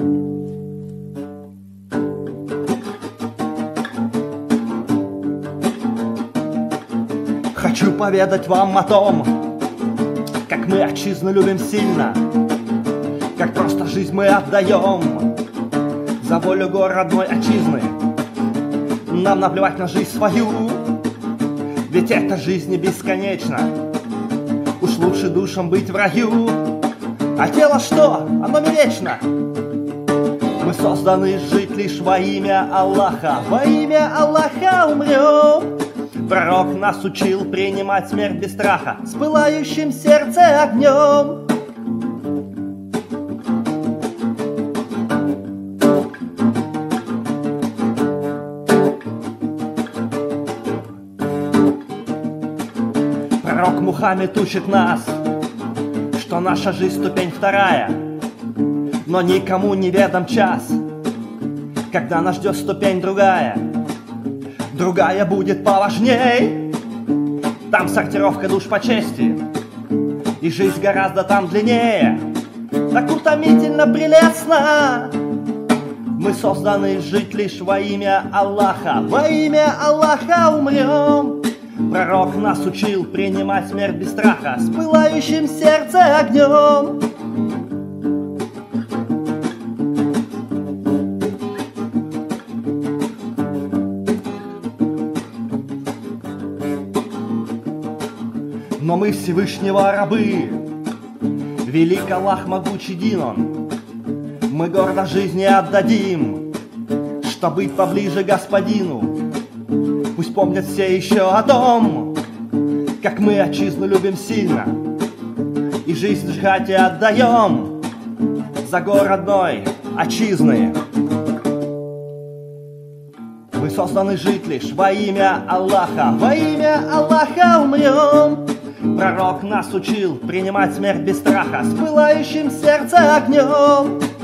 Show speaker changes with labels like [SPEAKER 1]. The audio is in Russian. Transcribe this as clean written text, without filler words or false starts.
[SPEAKER 1] Хочу поведать вам о том, как мы отчизну любим сильно, как просто жизнь мы отдаем за волю гор родной отчизны. Нам наплевать на жизнь свою, ведь эта жизнь не бесконечна. Уж лучше душам быть в раю, а тело что? Оно не вечно. Мы созданы жить лишь во имя Аллаха. Во имя Аллаха умрем. Пророк нас учил принимать смерть без страха, с пылающим сердце огнем. Пророк Мухаммед учит нас, что наша жизнь ступень вторая, но никому не ведом час, когда нас ждет ступень другая. Другая будет поважней, там сортировка душ по чести, и жизнь гораздо там длиннее, так утомительно прелестно. Мы созданы жить лишь во имя Аллаха. Во имя Аллаха умрем. Пророк нас учил принимать смерть без страха, с пылающим сердце огнем. Но мы Всевышнего рабы, велик Аллах могучий Дин Он. Мы гордо жизни отдадим, чтоб быть поближе Господину. Пусть помнят все еще о том, как мы отчизну любим сильно, и жизнь джихаде отдаем за гор родной отчизны. Мы созданы жить лишь во имя Аллаха. Во имя Аллаха умрем. Пророк нас учил принимать смерть без страха, с пылающим сердце огнем.